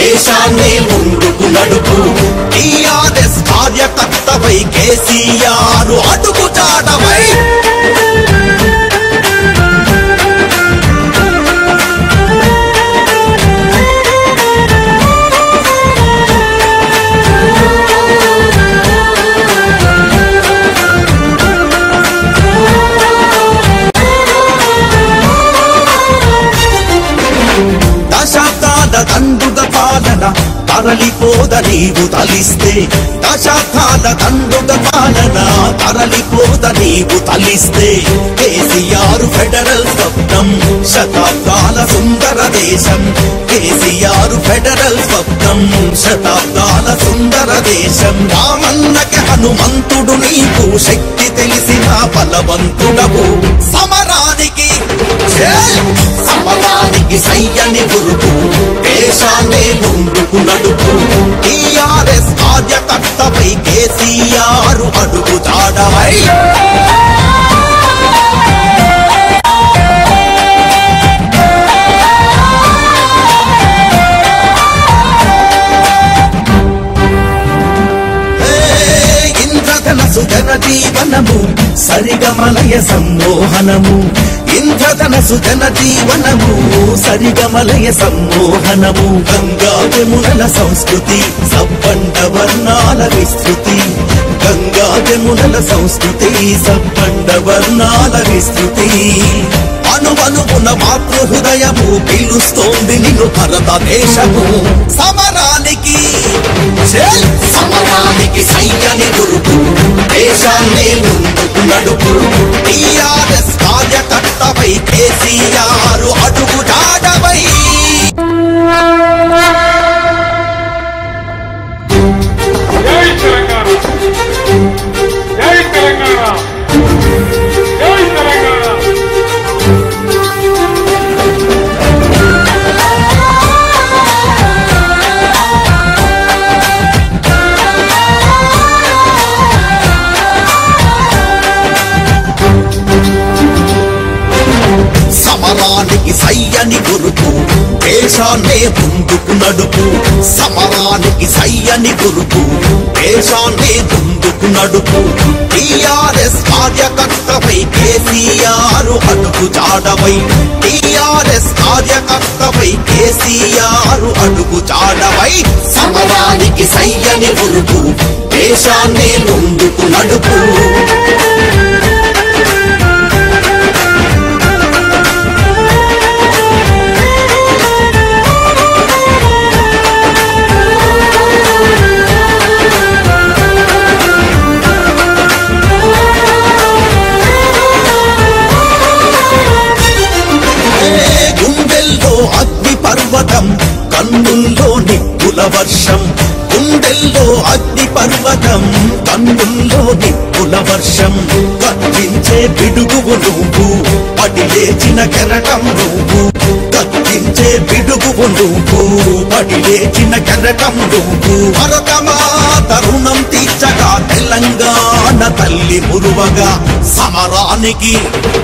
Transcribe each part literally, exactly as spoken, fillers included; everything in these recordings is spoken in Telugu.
దేశాన్ని ముందుకు నడుపు టీఆర్ఎస్ కార్యకర్తపై కేసీఆర్ అడుగు చాటవై దండుగ పాలన తరలిపోద నీవు తలిస్తే దశాబ్దాల దండుగ పాలన తరలిపోద నీవు తలిస్తే కేసీఆర్ ఫెడరల్ స్వప్నం శతాబ్దాల సుందర దేశం కేసీఆర్ ఫెడరల్ స్వప్నం శతాబ్దాల సుందర దేశం రామన్నకి హనుమంతుడు నీకు శక్తి తెలిసిన బలవంతుడవు సమరానికి సమరానికి సయ్యని గురుపు దేశాన్ని ముందుకు నడుపు టీఆర్ఎస్ కార్యకర్తపై కేసీఆర్ అడుగు చాడవై ఇంద్రధనసు జనజీవనము సరిగమలయ సమ్మోహనము ఇంద్రధనసు జనజీవనము సరిగమలయ సమ్మోహనము గంగా జమునల సంస్కృతి సబ్బండ వర్ణాల విస్తృతి గంగా జమునల సంస్కృతి సబ్బండ వర్ణాల విస్తృతి అనువనువున మాతృ హృదయము పిలుస్తోంది నిన్ను భారతదేశము సమరానికి సమరానికి సైన్యాన్ని గురుపు దేశాన్ని ముందుకు నడుపు టీఆర్ఎస్ కార్యకర్తపై కేసీఆర్ అడుగు చాటవై జై తెలంగాణ జై తెలంగాణ జై తెలంగాణ సమరానికి సయ్యని గురుపు దేశాన్నే ముందుకు నడుపు సమరానికి సయ్యని గురుపు దేశాన్నే ముందుకు నడుపు టీఆర్ఎస్ కార్యకర్తపై కేసీఆర్ అడుగు చాడవై టీఆర్ఎస్ కార్యకర్తపై కేసీఆర్ అడుగు చాడవై సమరానికి సయ్యని గురుపు దేశాన్నే ముందుకు నడుపు అగ్ని పర్వతం కన్నుల్లో నిప్పుల వర్షం గుండెల్లో అగ్ని పర్వతం కన్నుల్లో నిప్పుల వర్షం కత్తించే పిడుగువు నువ్వు పడి లేచిన కెరటం నువ్వు కత్తించే పిడుగువు నువ్వు పడి లేచిన కెరటం నువ్వు భరతమా తరుణం తీర్చగా తెలంగాణ తల్లి మురువగా సమరానికి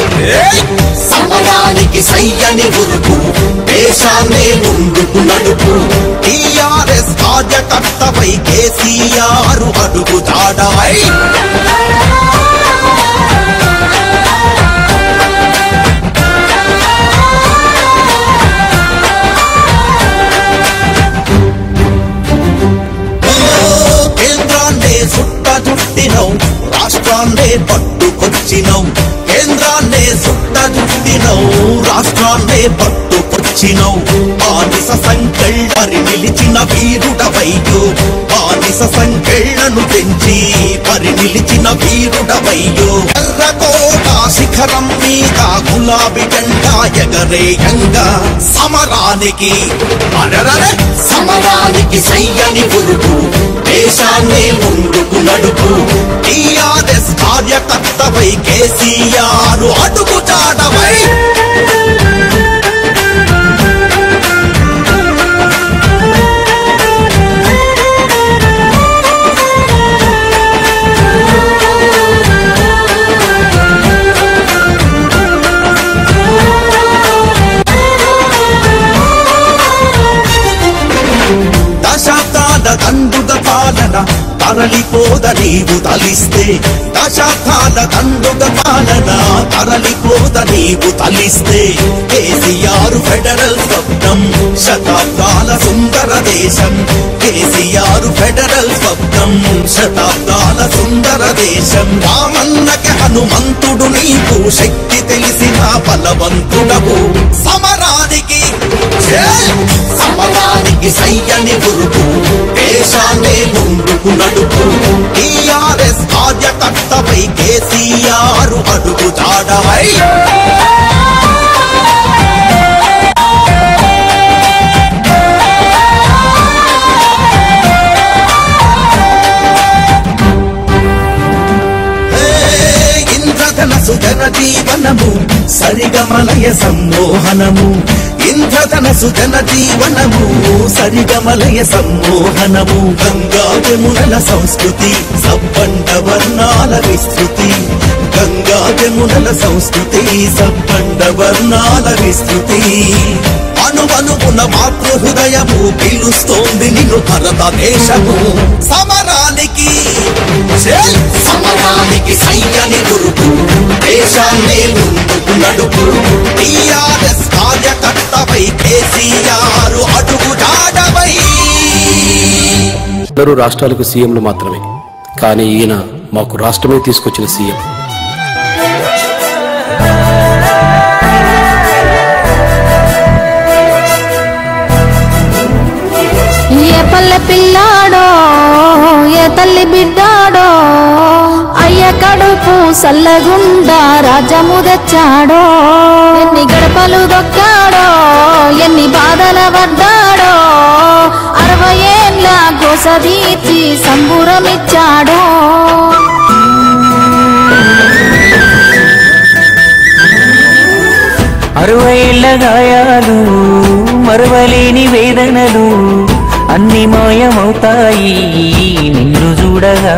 సమరానికి సయ్యని ఉరుకు దేశాన్ని ముందుకు నడుపు టీఆర్ఎస్ కార్యకర్తపై కేసీఆర్ అడుగు చాడవై కేంద్రాన్నే సుట్ట చుట్టినవు రాష్ట్రాన్నే పట్టుకొచ్చినవు కేంద్రాన్నే సుట్ట చుట్టినవు రాష్ట్రాన్నే పట్టుకొచ్చినవు బానిస సంకెళ్ళరి నిలిచిన వీరుడవయ్యో బానిస సంకెళ్లను పెంచి పరి నిలిచిన వీరుడవయ్యో ఎర్రకోట శిఖరం మీద గులాబీ జెండా ఎగరేయంగా సమరానికి అరరరే సమరానికి సయ్యని ఉరుకు దేశాన్ని ముందుకు నడుపు టీఆర్ఎస్ కార్యకర్తపై కేసీఆర్ అడుగు చాటవై పాలన తరలిపోద నీవు తలిస్తే దశాబ్దాల దండుగ పాలన తరలిపోద నీవు తలిస్తే కేసీఆర్ ఫెడరల్ స్వప్నం శతాబ్దాల సుందర దేశం కేసీఆర్ ఫెడరల్ స్వప్నం శతాబ్దాల సుందర దేశం రామన్నకి హనుమంతుడు నీకు శక్తి తెలిసిన బలవంతుడవు సమరానికి సమరానికి సయ్యని గురుపు దేశాన్ని ముందుకు నడుపు టీఆర్ఎస్ కార్యకర్తపై కేసీఆర్ అడుగు జాడవై ఇంద్రధనసు జన జీవనము సరిగమలయ సమ్మోహనము ఇంద్రధనసు జన జీవనము సరిగమలయ సమ్మోహనము గంగా యమునల సంస్కృతి సబ్బండ వర్ణాల విస్తృతి గంగా యమునల సంస్కృతి సబ్బండ వర్ణాల విస్తృతి అణువణువున మాతృ హృదయము పిలుస్తోంది నిన్ను భారతదేశము సమరానికి సమరానికి సైన్యాన్ని గురుపు దేశాన్ని ముందుకు నడుపు టీఆర్ఎస్ కార్యకర్తపై కేసీఆర్ అడుగు జాడవై. అందరూ రాష్ట్రాలకు సీఎంలు మాత్రమే, కానీ ఈయన మాకు రాష్ట్రమే తీసుకొచ్చిన సీఎం. ఏ పల్లె పిల్లాడో ఏ తల్లి బిడ్డాడో అయ్య కడుపు సల్లగుండా రాజ్యము తెచ్చాడో ఎన్ని గడపలు దొక్కాడో ఎన్ని బాధల పడ్డాడో అరవై ఏళ్ళ గోసదీర్చి సంబురమిచ్చాడో అరవై ఏళ్ళ గాయాలు మరవలేని వేదనలు అన్ని మాయమవుతాయి నిన్ను చూడగా.